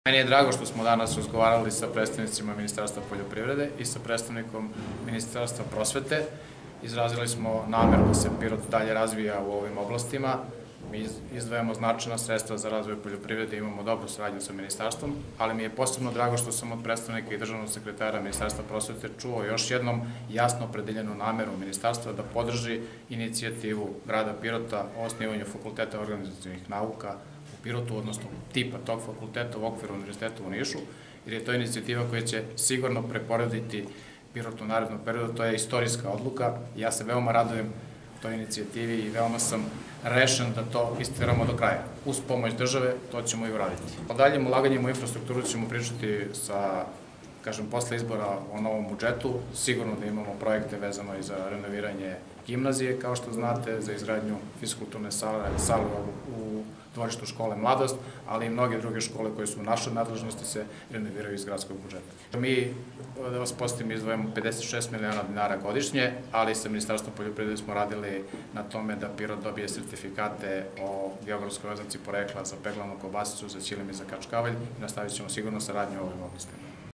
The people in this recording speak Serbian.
Meni je drago što smo danas razgovarali sa predstavnicima Ministarstva poljoprivrede i sa predstavnikom Ministarstva prosvete. Izrazili smo nameru da se Pirot dalje razvija u ovim oblastima. Mi izdvajamo značajna sredstva za razvoj poljoprivrede i imamo dobru saradnju sa ministarstvom, ali mi je posebno drago što sam od predstavnika i državnog sekretara Ministarstva prosvete čuo još jednom jasno opredeljenu nameru ministarstva da podrži inicijativu grada Pirota o osnivanju Fakulteta organizacionih nauka u Pirotu, odnosno tipa tog fakulteta u okviru univerziteta u Nišu, jer je to inicijativa koja će sigurno preporoditi Pirot u narednom periodu. To je istorijska odluka. Ja se veoma radujem toj inicijativi i veoma sam rešen da to istiramo do kraja. Uz pomoć države to ćemo i uraditi. O daljim ulaganjima u infrastrukturu ćemo pričati posle izbora o novom budžetu. Sigurno da imamo projekte vezano i za renoviranje gimnazije, kao što znate, za izgradnju fiskulturne sale u dvorištu škole Mladost, ali i mnoge druge škole koje su u našoj nadležnosti se renoviraju iz gradskog budžeta. Mi, da vas podsjetim, izdvajamo 56 miliona dinara godišnje, ali sa Ministarstvom poljoprivrede smo radili na tome da Pirot dobije sertifikate o geografskoj oznaci porekla za peglanu kobasicu, za ćilim i za kačkavalj i nastavit ćemo sigurno saradnju u ovim oblastima.